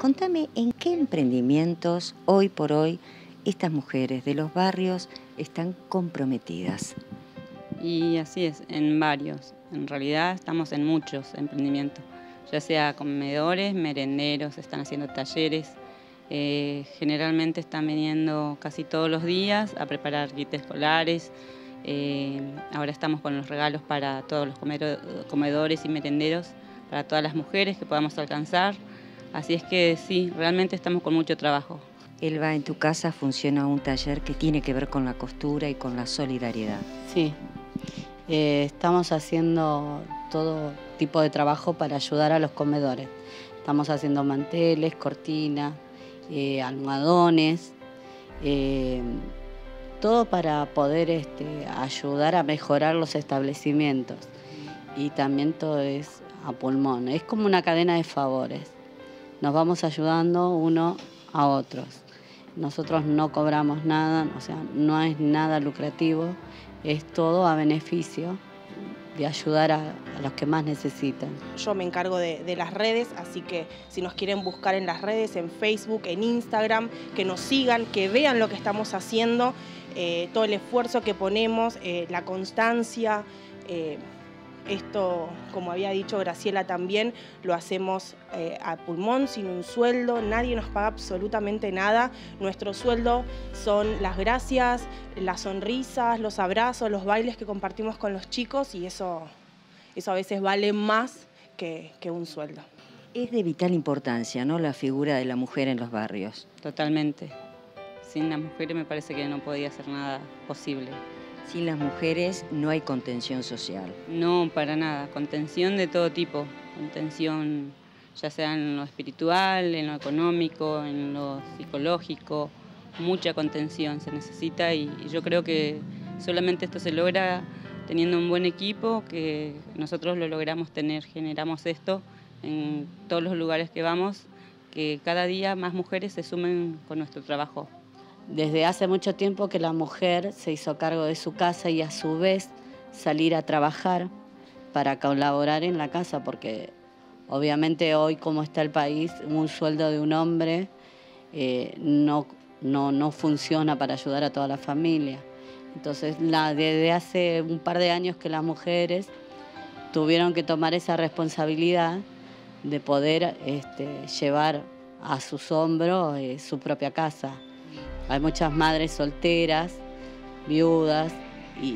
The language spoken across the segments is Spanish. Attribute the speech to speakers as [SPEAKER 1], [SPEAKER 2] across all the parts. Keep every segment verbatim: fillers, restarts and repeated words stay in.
[SPEAKER 1] Contame en qué emprendimientos hoy por hoy estas mujeres de los barrios están comprometidas.
[SPEAKER 2] Y así es, en varios. En realidad estamos en muchos emprendimientos, ya sea comedores, merenderos, están haciendo talleres. Eh, generalmente están viniendo casi todos los días a preparar kits escolares. Eh, ahora estamos con los regalos para todos los comedores y merenderos, para todas las mujeres que podamos alcanzar. Así es que sí, realmente estamos con mucho trabajo.
[SPEAKER 1] Elba, en tu casa funciona un taller que tiene que ver con la costura y con la solidaridad.
[SPEAKER 3] Sí, eh, estamos haciendo todo tipo de trabajo para ayudar a los comedores. Estamos haciendo manteles, cortinas, eh, almohadones, eh, todo para poder este, ayudar a mejorar los establecimientos. Y también todo es a pulmón, es como una cadena de favores. Nos vamos ayudando uno a otros. Nosotros no cobramos nada, o sea, no es nada lucrativo, es todo a beneficio de ayudar a, a los que más necesitan.
[SPEAKER 4] Yo me encargo de, de las redes, así que si nos quieren buscar en las redes, en Facebook, en Instagram, que nos sigan, que vean lo que estamos haciendo, eh, todo el esfuerzo que ponemos, eh, la constancia. Eh, Esto, como había dicho Graciela también, lo hacemos eh, a pulmón, sin un sueldo, nadie nos paga absolutamente nada. Nuestro sueldo son las gracias, las sonrisas, los abrazos, los bailes que compartimos con los chicos y eso, eso a veces vale más que, que un sueldo.
[SPEAKER 1] Es de vital importancia, ¿no?, la figura de la mujer en los barrios.
[SPEAKER 2] Totalmente. Sin las mujeres me parece que no podía ser nada posible.
[SPEAKER 1] Sin las mujeres no hay contención social.
[SPEAKER 2] No, para nada. Contención de todo tipo. Contención ya sea en lo espiritual, en lo económico, en lo psicológico. Mucha contención se necesita y yo creo que solamente esto se logra teniendo un buen equipo, que nosotros lo logramos tener, generamos esto en todos los lugares que vamos, que cada día más mujeres se sumen con nuestro trabajo.
[SPEAKER 3] Desde hace mucho tiempo que la mujer se hizo cargo de su casa y a su vez salir a trabajar para colaborar en la casa, porque obviamente hoy como está el país, un sueldo de un hombre eh, no, no, no funciona para ayudar a toda la familia. Entonces la, desde hace un par de años que las mujeres tuvieron que tomar esa responsabilidad de poder este, llevar a sus hombros eh, su propia casa. Hay muchas madres solteras, viudas, y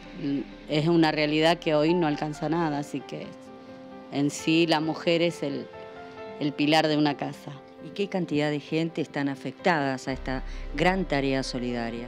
[SPEAKER 3] es una realidad que hoy no alcanza nada, así que en sí la mujer es el, el pilar de una casa.
[SPEAKER 1] ¿Y qué cantidad de gente están afectadas a esta gran tarea solidaria?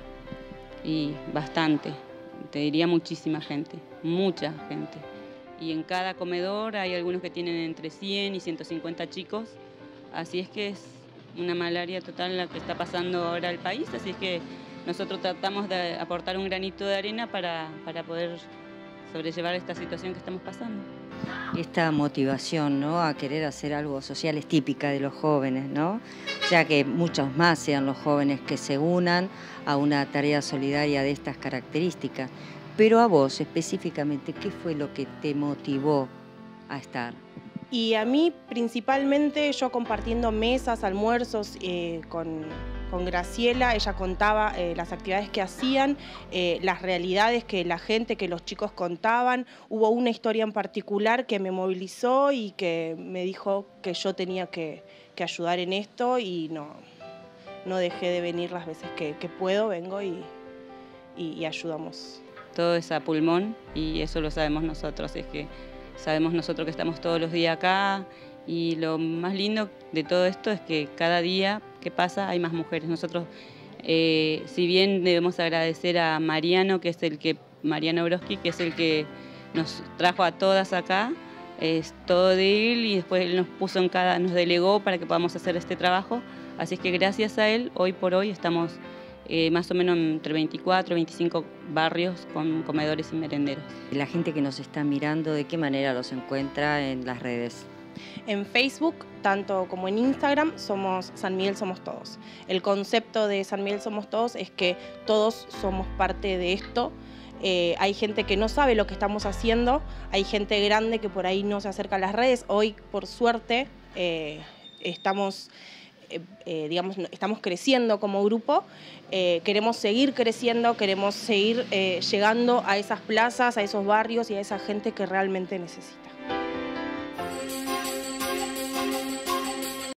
[SPEAKER 2] Y bastante, te diría muchísima gente, mucha gente. Y en cada comedor hay algunos que tienen entre cien y ciento cincuenta chicos, así es que es una malaria total la que está pasando ahora al país, así es que nosotros tratamos de aportar un granito de arena para, para poder sobrellevar esta situación que estamos pasando.
[SPEAKER 1] Esta motivación, ¿no?, a querer hacer algo social es típica de los jóvenes, ¿no? O sea, que muchos más sean los jóvenes que se unan a una tarea solidaria de estas características. Pero a vos específicamente, ¿qué fue lo que te motivó a estar?
[SPEAKER 4] Y a mí principalmente, yo compartiendo mesas, almuerzos eh, con, con Graciela, ella contaba eh, las actividades que hacían, eh, las realidades que la gente, que los chicos contaban. Hubo una historia en particular que me movilizó y que me dijo que yo tenía que, que ayudar en esto y no, no dejé de venir las veces que, que puedo, vengo y, y, y ayudamos.
[SPEAKER 2] Todo es a pulmón y eso lo sabemos nosotros, es que sabemos nosotros que estamos todos los días acá y lo más lindo de todo esto es que cada día que pasa hay más mujeres. Nosotros, eh, si bien debemos agradecer a Mariano, que es el que, Mariano Broski, que es el que nos trajo a todas acá, es todo de él y después él nos puso en cada, nos delegó para que podamos hacer este trabajo. Así es que gracias a él, hoy por hoy estamos Eh, más o menos entre veinticuatro, veinticinco barrios con comedores y merenderos.
[SPEAKER 1] La gente que nos está mirando, ¿de qué manera los encuentra en las redes?
[SPEAKER 4] En Facebook, tanto como en Instagram, somos San Miguel Somos Todos. El concepto de San Miguel Somos Todos es que todos somos parte de esto. Eh, hay gente que no sabe lo que estamos haciendo, hay gente grande que por ahí no se acerca a las redes. Hoy, por suerte, eh, estamos, eh, eh, digamos, estamos creciendo como grupo, eh, queremos seguir creciendo, queremos seguir eh, llegando a esas plazas, a esos barrios y a esa gente que realmente necesita.